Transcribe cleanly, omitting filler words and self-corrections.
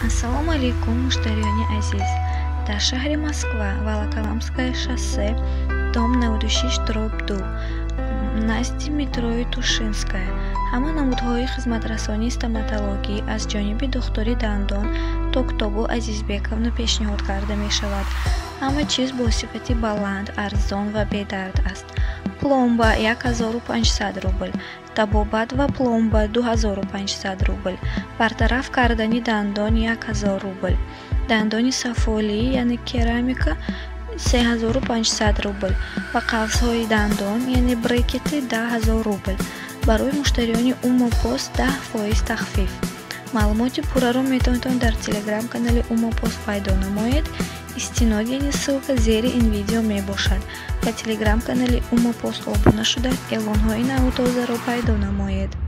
ассалому алейкум, муштарёни азиз. Дар шаҳри Москва, Волоколамское шоссе, дом 96/2, назди метрои Тушинская, ҳама намудҳои хизматрасонии стоматологӣ аз ҷониби духтури дандон Токтобу Азизбековна пешниҳод карда мешавад. ҳама чиз бо сифати баланд, арзон ва бедард аст. Пломба 1500 рубл, табобат ва пломба 2500 рубл, бартараф кардани дандон 1000 рубл, дандони сафолӣ яъне керамика 3500 рубл ва қавсҳои дандон яъне брекети 10000 рубл. барои муштариёни Умопост 10% тахфиф. маълумоти пурраро метавонед дар телеграм-канали Умопост пайдо намоед. истинод яъне ссилка зери ин видео мебошад. ба телеграм-канали Умопост обуна шуда эълонҳои наву тозаро пайдо намоед.